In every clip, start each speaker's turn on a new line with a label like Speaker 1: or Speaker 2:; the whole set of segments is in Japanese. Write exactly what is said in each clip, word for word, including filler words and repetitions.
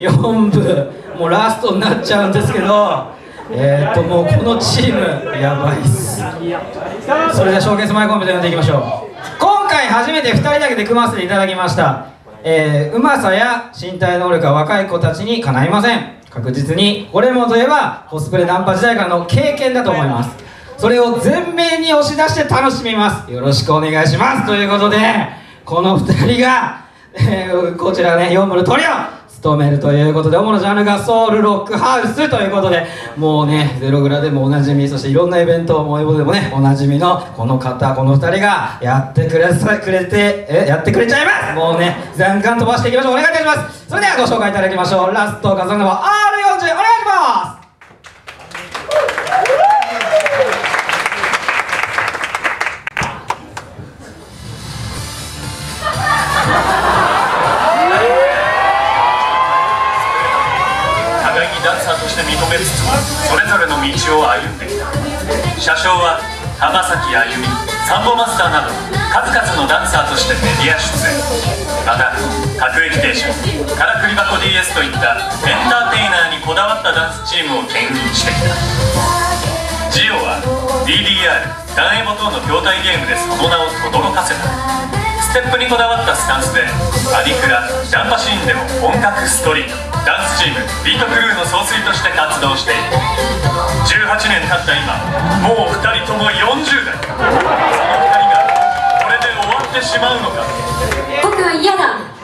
Speaker 1: よんぶもうラストになっちゃうんですけど、えーっともうこのチームやばいっす。それではショーケース前コンビで読んでいきましょう。今回初めてふたりだけで組ませていただきました。えー、うまさや身体能力は若い子たちにかないません。確実にこれもといえばコスプレナンパ時代からの経験だと思います。それを前面に押し出して楽しみます。よろしくお願いします。ということでこのふたりが、えー、こちらねよん部のトリオ務めるということで、主なジャンルがソウルロックハウスということで、もうねゼログラでもおなじみ、そしていろんなイベント、もうエボでもねおなじみのこの方、このふたりがやってくれさくれてえやってくれちゃいます。もうねガンガン飛ばしていきましょう。お願いいたします。それではご紹介いただきましょう。ラスト飾るのは アールよんじゅう お願いします。
Speaker 2: ダンサーとして認めつつもそれぞれの道を歩んできた。車掌は浜崎あゆみ、サンボマスターなど数々のダンサーとしてメディア出演。また各駅停車、からくり箱 ディーエス といったエンターテイナーにこだわったダンスチームを牽引してきた。ジオは ディーディーアール、ダンエボ等の筐体ゲームでその名を轟かせた。ステップにこだわったスタンスでアディクラ、ジャンパシーンでも本格ストリートダンスチームビートクルーの総帥として活動している。じゅうはちねん経った今、もうふたりともよんじゅうだい。そのふたりがこれで終わってしまうのか。
Speaker 3: 僕は嫌だ。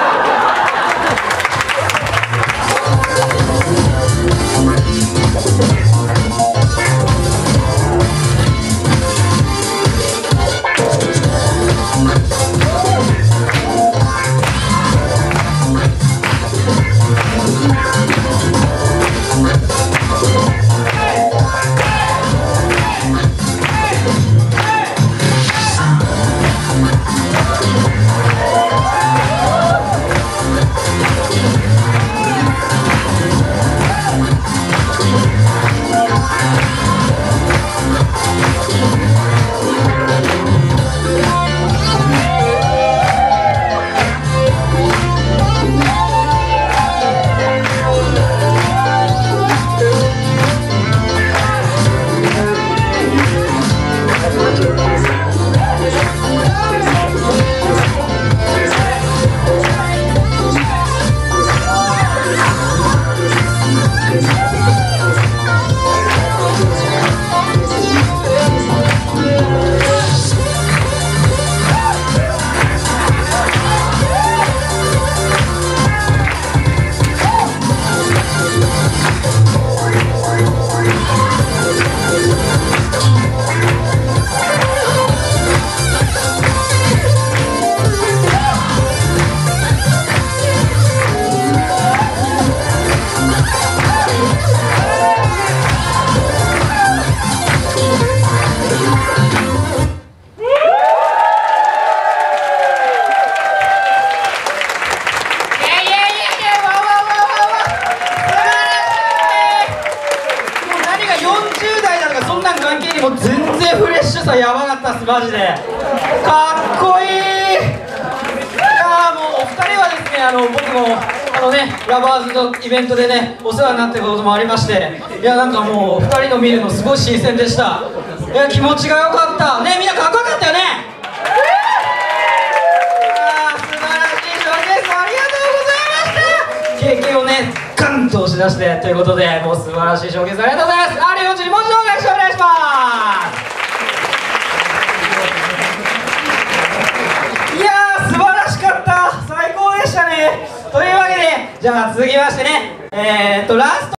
Speaker 1: もう全然フレッシュさやばかったっす。マジでかっこいい。いやーもうお二人はですね、あの僕もあのねラバーズのイベントでねお世話になってることもありまして、いやなんかもうふたりの見るのすごい新鮮でした。いや気持ちが良かったね。みんなかっこよかったよね。素晴らしいショーケースありがとうございました。経験をねガンと押し出してということで、もう素晴らしいショーケースありがとうございます。 アールよんじゅう に文字のお返しお願いします。いやー素晴らしかった。最高でしたね。というわけでじゃあ続きましてね、えー、っとラスト